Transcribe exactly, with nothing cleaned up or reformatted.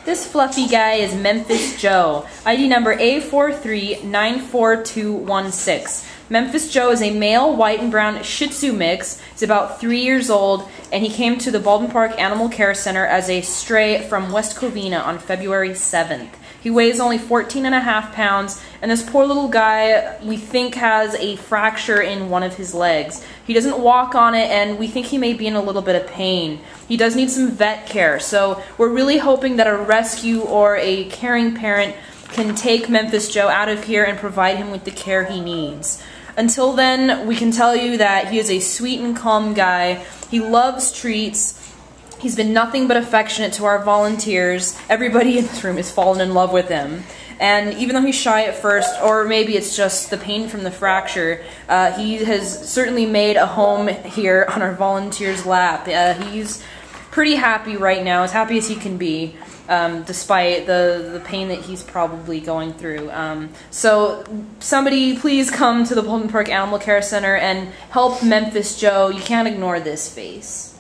This fluffy guy is Memphis Joe, I D number A four three nine four two one six. Memphis Joe is a male white and brown Shih Tzu mix. He's about three years old, and he came to the Baldwin Park Animal Care Center as a stray from West Covina on February seventh. He weighs only fourteen and a half pounds, and this poor little guy, we think, has a fracture in one of his legs. He doesn't walk on it, and we think he may be in a little bit of pain. He does need some vet care, so we're really hoping that a rescue or a caring parent can take Memphis Joe out of here and provide him with the care he needs. Until then, we can tell you that he is a sweet and calm guy. He loves treats. He's been nothing but affectionate to our volunteers. Everybody in this room has fallen in love with him. And even though he's shy at first, or maybe it's just the pain from the fracture, uh, he has certainly made a home here on our volunteers' lap. Uh, he's pretty happy right now, as happy as he can be, um, despite the, the pain that he's probably going through. Um, so somebody please come to the Baldwin Park Animal Care Center and help Memphis Joe. You can't ignore this face.